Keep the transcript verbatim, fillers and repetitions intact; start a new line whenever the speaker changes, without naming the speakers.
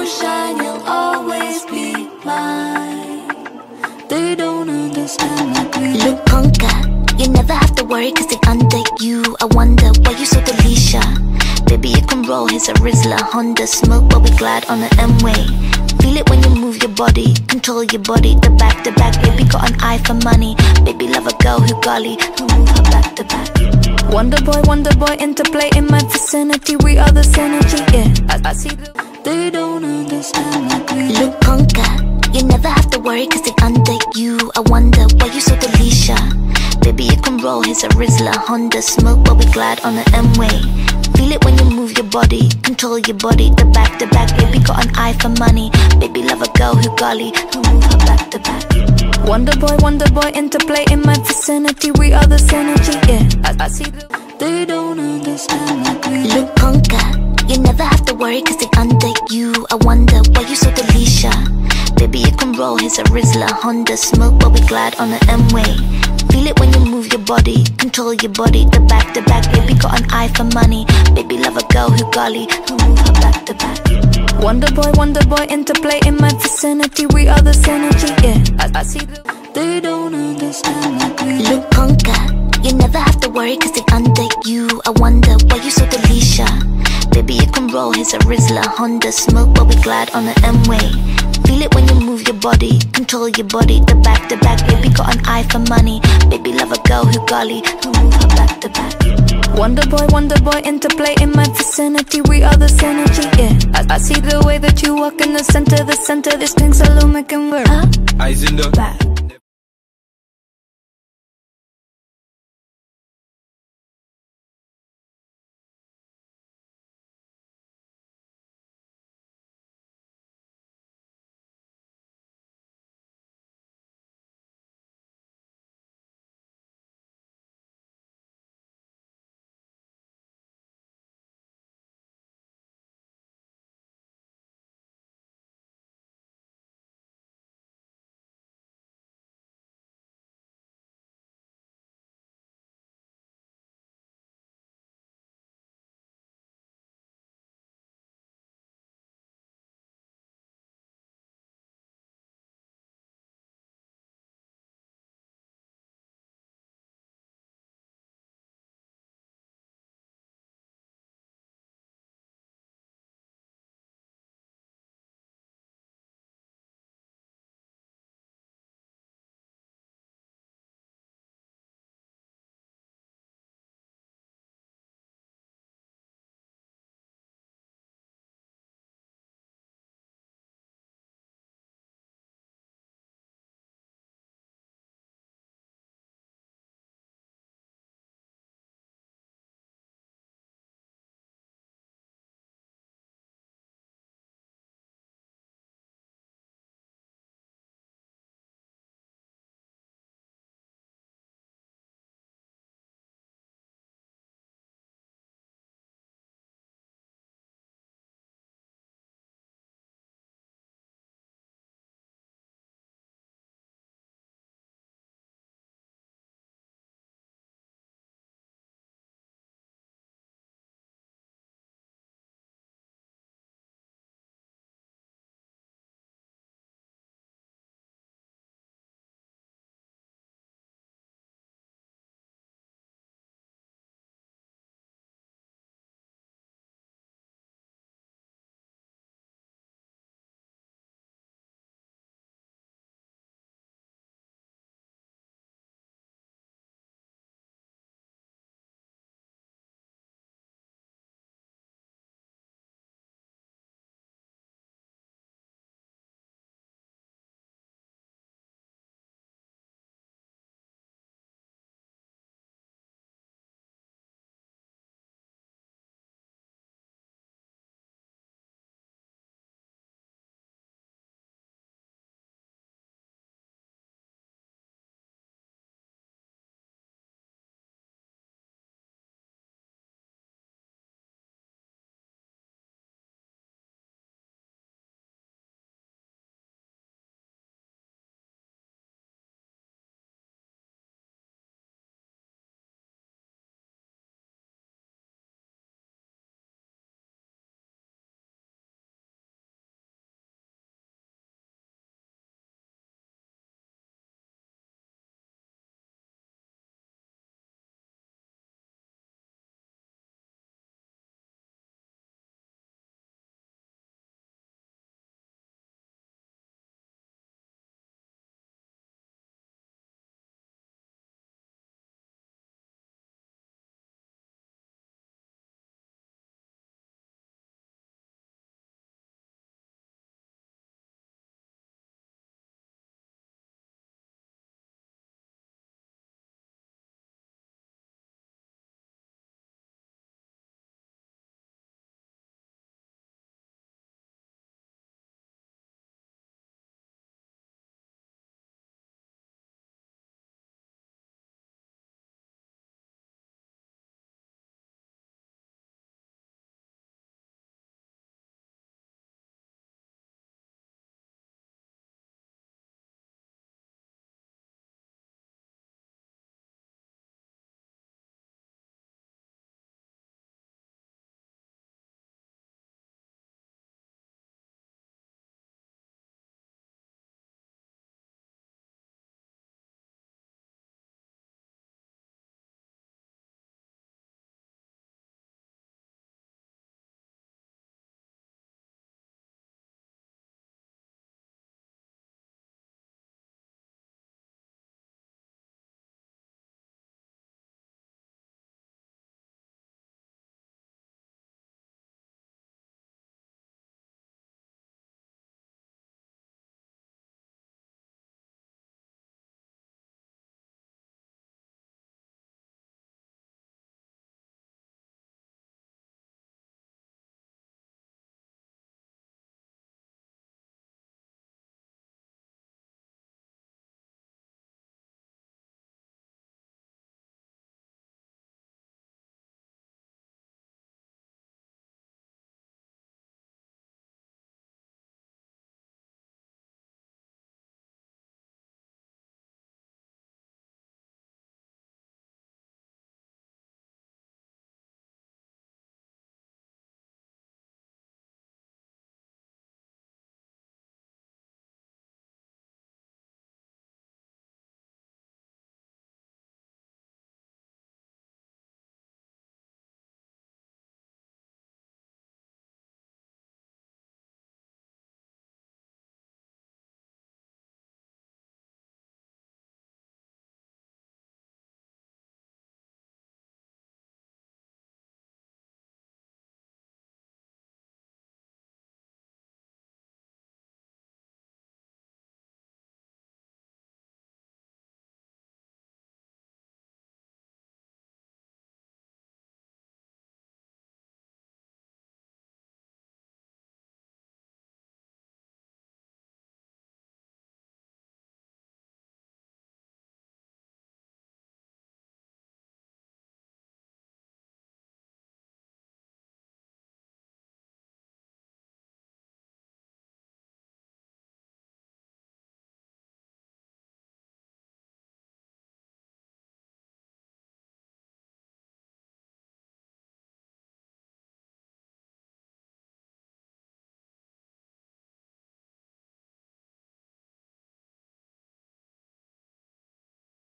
shine, you'll always be mine. They don't understand like we do.
Look, conquer, you never have to worry cause they under you. I wonder why you so Delisha. Baby, you can roll, here's a Rizzler, Honda, smoke, but we glide on the M-way. Feel it when you move your body, control your body, the back to back. Baby got an eye for money. Baby love a girl who golly, who move her back to back. Wonder boy, wonder boy, interplay in my vicinity. We are the synergy, yeah. I, I see the.
They don't understand like we do.
Look, conquer, you never have to worry cause they under you. I wonder why you so Delisha. Baby, you can roll, here's a Rizzler, Honda, smoke, but we glide on the M-way. Feel it when you move your body, control your body, the back to back. Baby got an eye for money. Baby love a girl who golly, who move her back to back. Wonder boy, wonder boy, interplay in my vicinity. We are the synergy, yeah. I, I see the.
They don't understand like we do.
Look, conquer, you never have to worry cause they under you. I wonder why you so Delisha. Baby, you can roll, here's a Rizzler, Honda, smoke, but we glide on the M-way. Feel it when you move your body, control your body, the back to back. Baby got an eye for money. Baby love a girl who golly, who move her back to back. Wonder boy, wonder boy, interplay in my vicinity. We are the synergy, yeah. I, I see the.
They don't understand like we do.
Look, conquer, you never have to worry cause they under you. I wonder why you so Delisha. Baby, you can roll, here's a Rizzler, Honda, smoke, but we glide on the M-way. Feel it when you move your body, control your body, the back to back. Baby got an eye for money. Baby love a girl who golly, who move her back to back. Wonder boy, wonder boy, interplay in my vicinity. We are the synergy, yeah. I, I see the way that you walk in the center, the center. This pink salon making work.
Eyes in the
back.